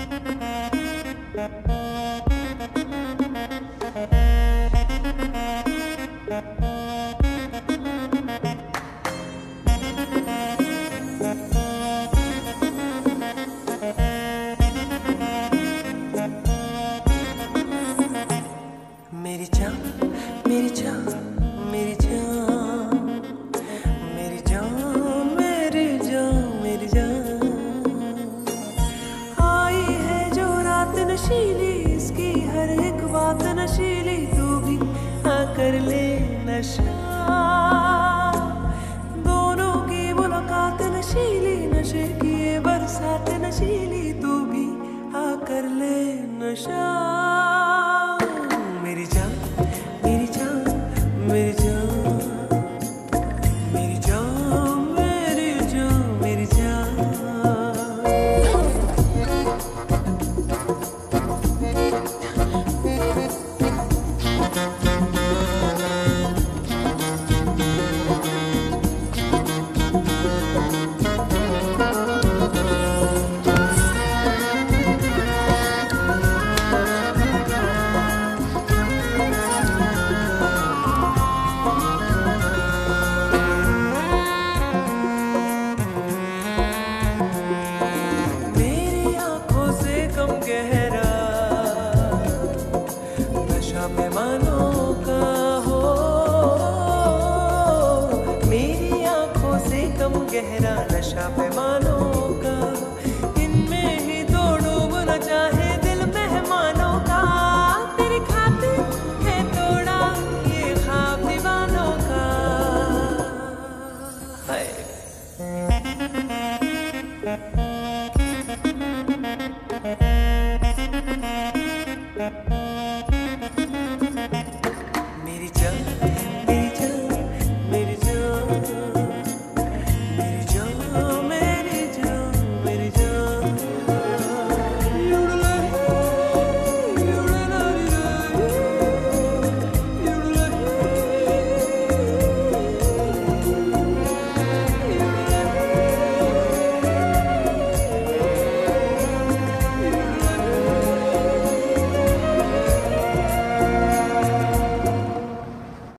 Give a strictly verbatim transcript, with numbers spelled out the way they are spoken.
मेरी जान मेरी जान मेरी जान मेरी जान मेरी जान मेरी जान आई है जो रात नशीली, इसकी हर एक बात नशीली, तू भी आ कर ले नशा। दोनों की मुलाकात नशीली, नशे की ये बरसात नशीली।